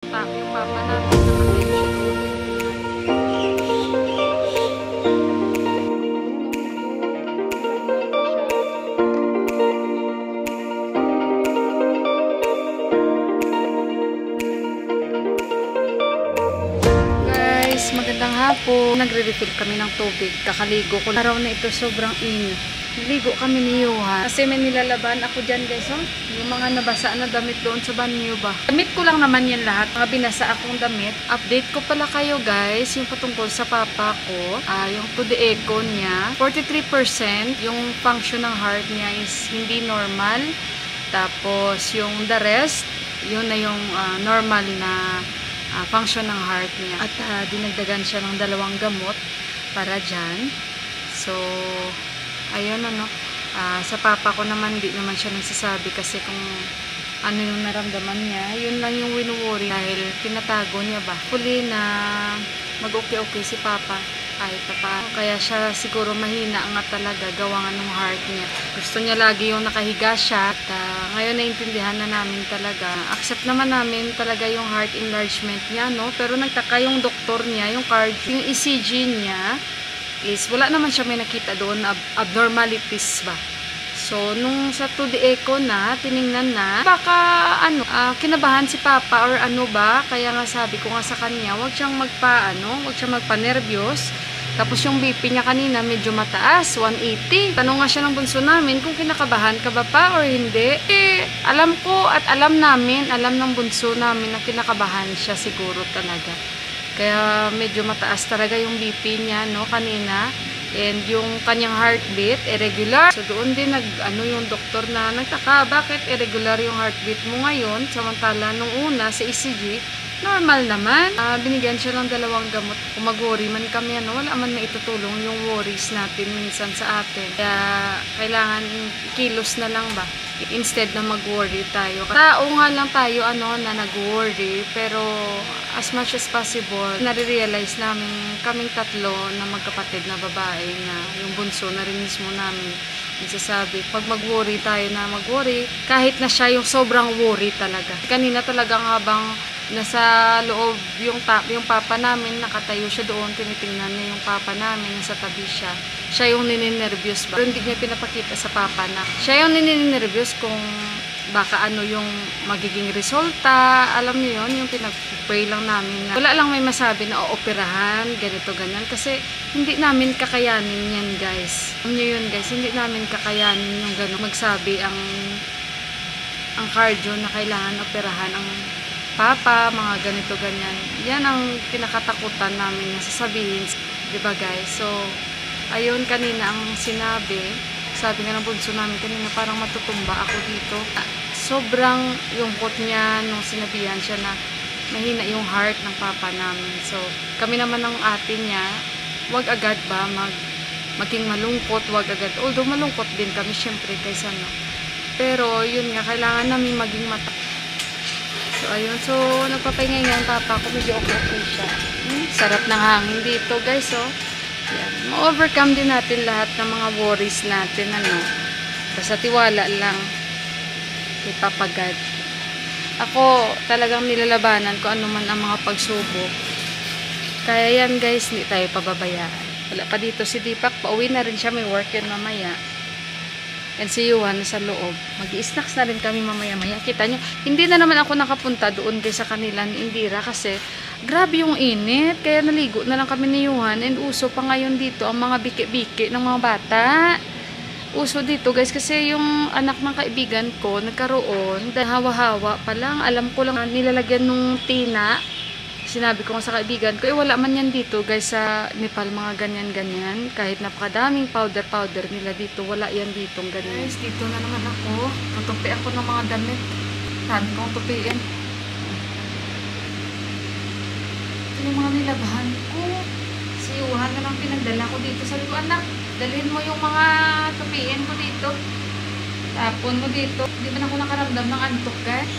yung papa namin, nakatayo siya doon. Guys, magandang hapon. Nagre-refill kami ng tubig. Kakaligo ko. Araw na ito sobrang init. Naligo kami ni Yuhan. Kasi may nilalaban ako dyan guys. Oh. Yung mga nabasa na damit doon sa banyo ba. Damit ko lang naman yan lahat. Mga binasa akong damit. Update ko pala kayo guys. Yung patungkol sa papa ko. Yung to the echo niya. 43% yung function ng heart niya is hindi normal. Tapos yung the rest, yun na yung normal na function ng heart niya. At dinagdagan siya ng 2 gamot para dyan. So, ayun ano. Sa papa ko naman, di naman siya nagsasabi kasi kung ano yung naramdaman niya. Yun lang yung winuwori dahil tinatago niya ba. Huli na mag-okay-okay si papa. Kahit pa. Kaya siya siguro mahina nga talaga gawa nga ng heart niya. Gusto niya lagi yung nakahiga siya. At ngayon naintindihan na namin talaga. Accept naman namin talaga yung heart enlargement niya, no? Pero nagtaka yung doktor niya, yung cardio, yung ECG niya is wala naman siya may nakita doon na abnormalities ba. So, nung sa 2D echo na, tiningnan na, baka kinabahan si papa or ano ba, kaya nga sabi ko nga sa kanya, wag siyang magpa-nervyos. Tapos yung BP niya kanina medyo mataas, 180. Tanong nga siya ng bunso namin kung kinakabahan ka ba pa or hindi. Alam ko at alam ng bunso namin na kinakabahan siya siguro talaga. Kaya medyo mataas talaga yung BP niya, no, kanina. And yung kanyang heartbeat, irregular. So doon din yung doktor na nagtaka, bakit irregular yung heartbeat mo ngayon? Samantala nung una sa ECG, normal naman. Binigyan siya ng 2 gamot. Kung mag-worry man kami, wala man maitutulong yung worries natin minsan sa atin. Kaya kailangan kilos na lang ba? Instead na mag-worry tayo. Tao nga lang tayo na nag-worry, pero as much as possible, nare-realize namin kaming tatlo na magkapatid na babae na yung bunso na rin mismo namin nagsasabi, pag mag-worry tayo na mag-worry, kahit na siya yung sobrang worry talaga. Kanina talagang habang nasa loob yung papa namin, nakatayo siya doon, tinitingnan niya yung papa namin, nasa tabi siya. Siya yung nininervyos ba? Pero hindi niya pinapakita sa papa na siya yung nininervyos kung baka yung magiging resulta. Alam niyo yun, yung pinag-pray lang namin na wala lang may masabi na ooperahan, ganito, ganyan. Kasi hindi namin kakayanin yan guys. Alam niyo yun guys, hindi namin kakayanin yung gano'n. Magsabi ang cardio na kailangan operahan ang papa, mga ganito, ganyan. Yan ang kinakatakutan namin na sasabihin. Diba guys? So, ayun kanina ang sinabi. Sabi nga ng bunso namin kanina, parang matutumba ako dito. Sobrang lungkot niya nung sinabihan siya na mahina yung heart ng papa namin. So, kami naman ng ate niya, wag agad ba maging malungkot, wag agad. Although malungkot din kami syempre kaysa pero yun nga, kailangan namin maging So, ayun. So, nagpapahinga nga yung papa ko. Medyo okay siya. Sarap ng hangin dito, guys, oh. Yan. Ma-overcome din natin lahat ng mga worries natin, Basta tiwala lang kay Papa God. Ako, talagang nilalabanan ko ano man ang mga pagsubok. Kaya yan, guys, hindi tayo pababayaan. Wala pa dito si Deepak. Pauwi na rin siya. May work yun mamaya. And si Yuhan sa loob. Mag-i-snacks na rin kami mamaya-maya. Kita nyo, hindi na naman ako nakapunta doon sa kanila ni Indira kasi grabe yung init. Kaya naligo na lang kami ni Yuhan. And uso pa ngayon dito ang mga biki-biki ng mga bata. Uso dito guys kasi yung anak ng kaibigan ko nagkaroon. Dahil hawa-hawa pa lang. Alam ko lang nilalagyan nung tina. Sinabi ko nga sa kaibigan ko, wala man yan dito guys sa Nepal, mga ganyan-ganyan. Kahit napakadaming powder nila dito, wala yan ditong ganyan. Guys, dito na naman ako. Tutupi ako ng mga damit. Sabi kong tupiin. Ito yung mga nilabahan ko. Si Yuhan na lang pinagdala ko dito. Sabi ko, anak, dalhin mo yung mga tupiin ko dito. Tapon mo dito. Hindi man ako nakaramdam ng antok guys.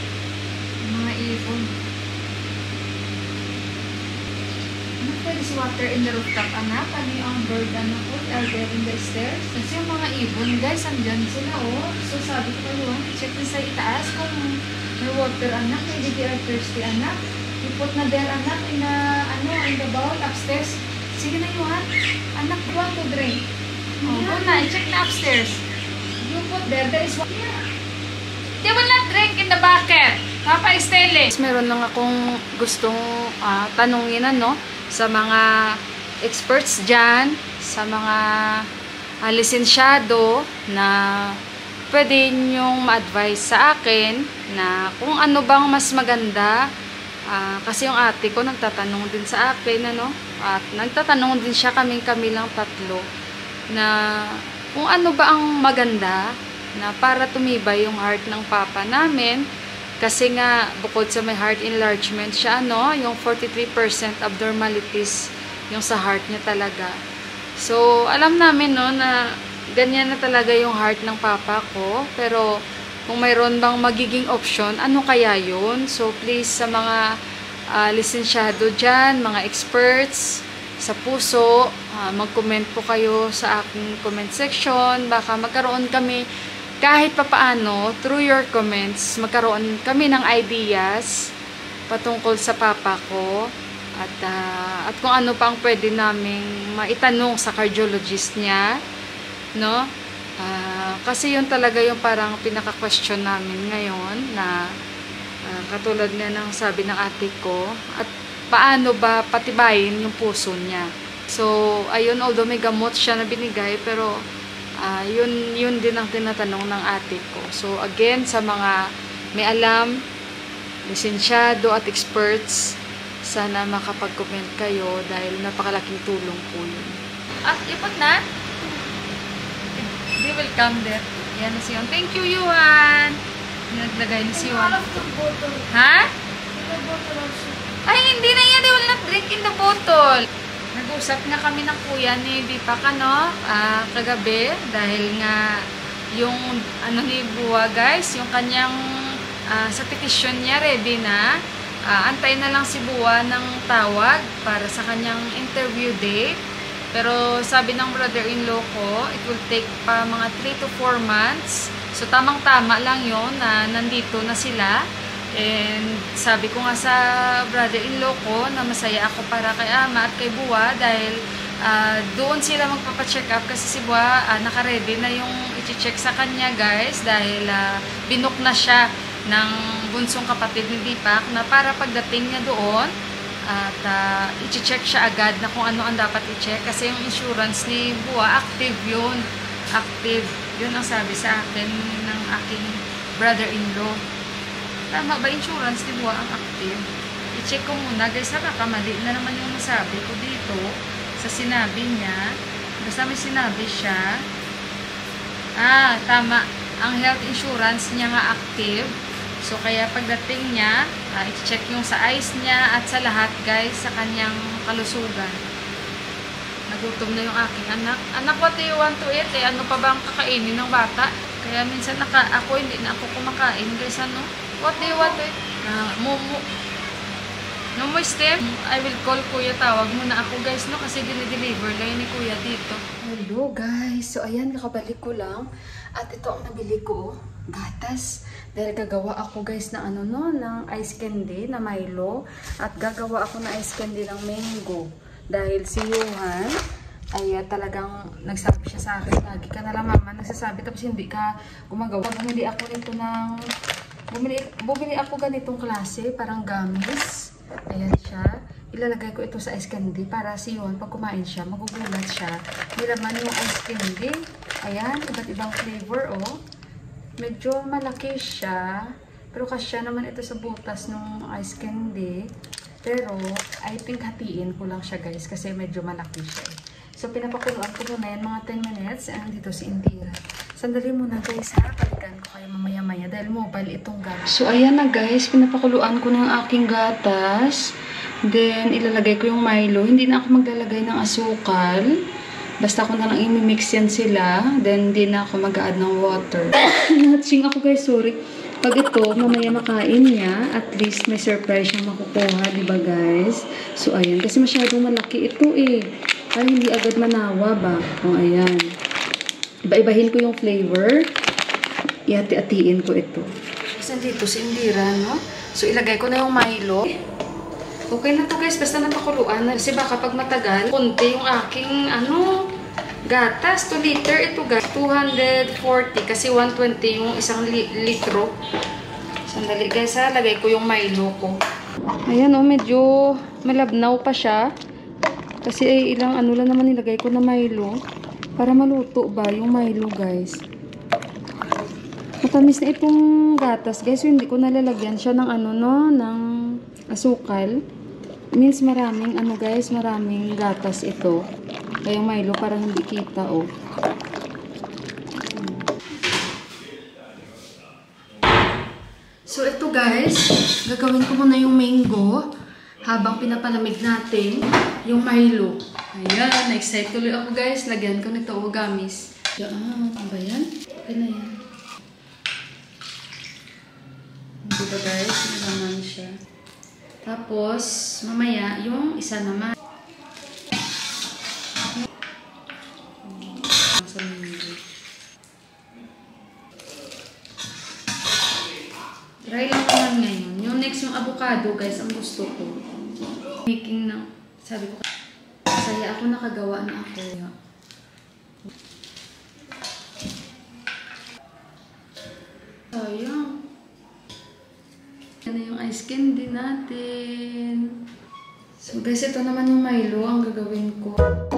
Pwede si Waki water in the rooftop, anak. Ano yung bird, ano po, are there in the stairs? Kasi yung mga ibon, guys, andyan sila, oh. So, sabi ko kayo, check din sa itaas kung may water, anak. Maybe they are thirsty, anak. You put na there, anak, in the bowl upstairs. Sige na, Yuhan. Anak, you want to drink? Oh, go na, check na upstairs. You put there is water. They will not drink in the bucket. Papa Estelle. Meron lang akong gustong tanungin sa mga experts dyan, sa mga lisensyado na pwede nyong ma-advise sa akin na kung ano bang mas maganda. Kasi yung ate ko nagtatanong din sa akin, at nagtatanong din siya kami lang tatlo na kung ano ba ang maganda na para tumibay yung heart ng papa namin. Kasi nga, bukod sa may heart enlargement siya, yung 43% abnormalities yung sa heart niya talaga. So, alam namin, na ganyan na talaga yung heart ng papa ko. Pero, kung mayroon bang magiging option, ano kaya yun? So, please, sa mga lisensyado dyan, mga experts sa puso, mag-comment po kayo sa aking comment section. Baka magkaroon kami kahit papaano, through your comments, magkaroon kami ng ideas patungkol sa papa ko at kung ano pang pwede naming maitanong sa cardiologist niya, kasi yun talaga yung parang pinaka-question namin ngayon na katulad nga ng sabi ng ate ko, at paano ba patibayin yung puso niya. So, ayun, although may gamot siya na binigay, pero yun din ang tinatanong ng ate ko. So, again, sa mga may alam, lisensyado at experts, sana makapag-comment kayo dahil napakalaking tulong po yun. At ipot na? They will come there. Yan na si Yuan. Thank you, Yuan! Naglagay na si Yuan. Ha? Ay, hindi na yan. They will not drink in the bottle. Nag-usap nga kami ng kuya ni Deepak kagabi dahil nga yung ni Buwa, guys, yung kanyang sa petition niya ready na. Antay na lang si Buwa ng tawag para sa kanyang interview date. Pero sabi ng brother-in-law ko, it will take pa mga 3 to 4 months. So tamang-tama lang yon na nandito na sila. And sabi ko nga sa brother-in-law ko na masaya ako para kay ama at kay Buwa dahil doon sila magpapacheck up kasi si Buwa naka-ready na yung i-check sa kanya, guys, dahil binook na siya ng bunsong kapatid ni Deepak na para pagdating niya doon at i-check siya agad na kung ano ang dapat i-check kasi yung insurance ni Buwa active yun. Active. Yun ang sabi sa akin ng aking brother-in-law. Tama ba insurance ni Buwa ang active? I-check ko muna, guys, mali na naman yung nasabi ko dito sa sinabi niya. Basta may sinabi siya. Tama. Ang health insurance niya nga active. So, kaya pagdating niya, i-check yung sa eyes niya at sa lahat, guys, sa kanyang kalusugan. Nagutom na yung aking anak. Anak, what do you want to eat? Ano pa ba ang kakainin ng bata? Kaya minsan ako, hindi na ako kumakain, guys, What do you want to eat? Momo. No more step. I will call Kuya. Tawag muna ako, guys, kasi dinideliver lang yun ni Kuya dito. Hello, guys. So, ayan, nakabalik ko lang. At ito ang nabili ko. Gatas. Dahil gagawa ako, guys, ng ng ice candy na Milo. At gagawa ako ng ice candy ng mango. Dahil si Yuhan ay talagang nagsabi siya sa akin, lagi ka na lang, mama, nagsasabi tapos hindi ka gumagawa. Bumili ako nito ng bumili ako ganitong klase, parang gummies. Ayan siya. Ilalagay ko ito sa ice candy para si Yuhan, pag kumain siya, magugulat siya. Nilaman yung ice candy. Ayan, iba't ibang flavor, Medyo malaki siya. Pero kasya naman ito sa butas ng ice candy. Pero, I think hatiin ko lang siya, guys, kasi medyo malaki siya. So, pinapakuluan ko muna yan mga 10 minutes. And dito si Indira. Sandali muna, guys, ha. Palitan ko kayo mamaya-maya dahil mobile itong gatas. So, ayan na, guys. Pinapakuluan ko ng aking gatas. Then, ilalagay ko yung Milo. Hindi na ako maglalagay ng asukal. Basta ko na lang imimix yan sila. Then, hindi na ako mag-add ng water. Natsing ako, guys. Sorry. Pag ito, mamaya makain niya, at least may surprise siyang makukuha, di ba guys? So, ayan. Kasi masyadong malaki ito eh. Para hindi agad manawa ba? O, ayan. Iba-ibahin ko yung flavor. Ihati-hatiin ko ito. Kasi dito si Indira, no? So, ilagay ko na yung Milo. Okay na to guys. Basta napakuluan. Kasi baka pag matagal, konti yung aking, gatas. 2 liter ito guys. 240 kasi 120 yung isang litro. Sandali guys ha. Lagay ko yung Milo ko. Ayan medyo malabnaw pa siya. Kasi ilang lang naman nilagay ko na Milo. Para maluto ba yung Milo guys. Matamis na itong gatas guys. So, hindi ko nalalagyan siya ng ng asukal. Means maraming guys, maraming gatas ito. Kaya yung Milo parang hindi kita So ito guys, gagawin ko muna yung mango habang pinapalamig natin yung Milo. Ayan, na-excite tuloy ako guys. Lagyan ko nito gamis. Yan, ano ba yan? Okay na yan. Diba guys, naman siya. Tapos, mamaya yung isa naman. Try lang naman ngayon. Yung next yung avocado, guys, ang gusto ko. Making ng, sabi ko, saya ako nakagawa na ako. Sayang. Yan na yung ice candy natin. So guys, ito naman yung Milo ang gagawin ko.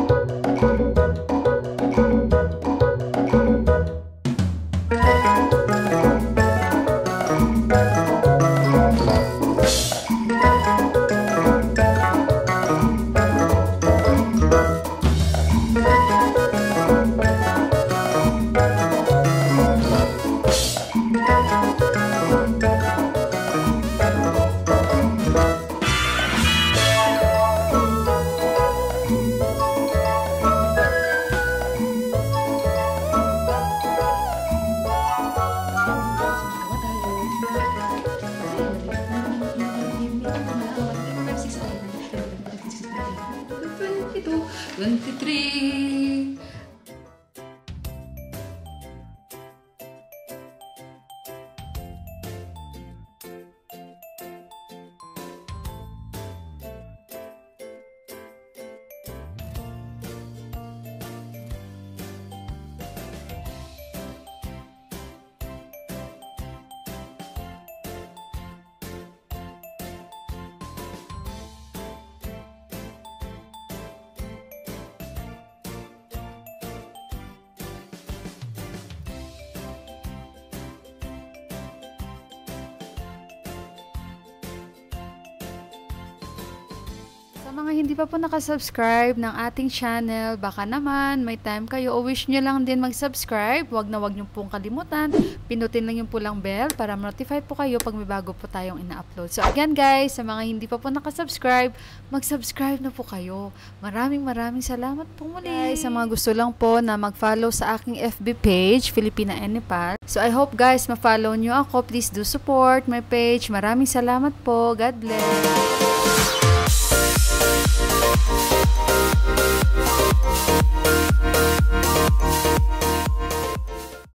Ito, 23. Sa mga hindi pa po nakasubscribe ng ating channel, baka naman may time kayo o wish nyo lang din mag-subscribe. Wag nyo pong kalimutan. Pinutin lang yung pulang bell para ma-notify po kayo pag may bago po tayong ina-upload. So again guys, sa mga hindi pa po nakasubscribe, mag-subscribe na po kayo. Maraming salamat po muli. Guys, sa mga gusto lang po na mag-follow sa aking FB page, Filipina and Nepal. So I hope guys, ma-follow nyo ako. Please do support my page. Maraming salamat po. God bless.